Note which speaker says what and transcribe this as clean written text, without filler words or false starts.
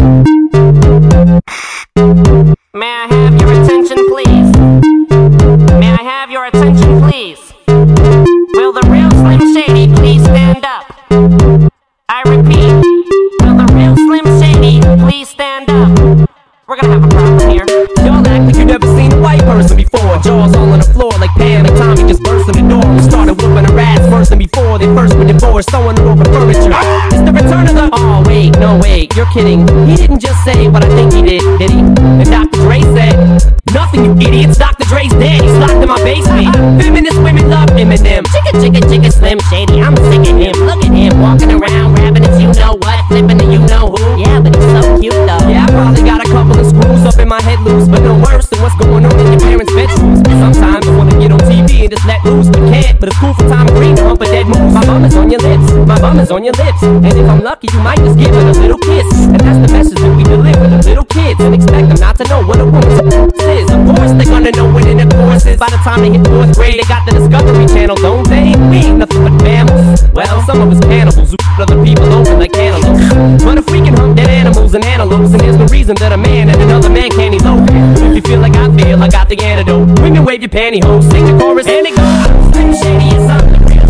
Speaker 1: May I have your attention, please? May I have your attention, please? Will the real Slim Shady please stand up? I repeat, will the real Slim Shady please stand up? We're gonna have a problem here.
Speaker 2: Y'all act like you never seen a white person before. Jaws all on the floor like Pam and Tommy just burst in the door. We started whooping her ass worse than before. They first were divorced, someone broke the furniture. It's the return of the... Oh wait, no wait, you're kidding. He didn't just say what I think he did he? And Dr. Dre said, nothing, you idiots. Dr. Dre's dead, he's locked in my basement. Feminist women love Eminem. Chicka, Slim Shady, I'm sick of him. Look at him, walking around, rapping his you-know-what, flipping the you-know-who. Yeah, but he's so cute though. Yeah, I probably got a couple of screws up in my head loose, but no worse than what's going on in your parents' bedrooms. Sometimes I wanna get on TV and just let loose, but can't. But it's cool for Tom Green to hump a dead moose. My bum is on your lips, my bum is on your lips. And if I'm lucky, you might just give it a little kiss. And that's the message that we deliver to little kids, and expect them not to know what a woman's is. Of course they're gonna know what in the course is. By the time they hit 4th grade, they got the Discovery Channel, don't they? We ain't nothing but mammals. Well, some of us cannibals who other people open like cantaloupes. But if we can hump dead animals and antelopes, then there's no reason that a man and another man can't elope. If you feel like I feel, I got the antidote. Women wave your pantyhose, sing the chorus, and it goes. Slim Shady is on the real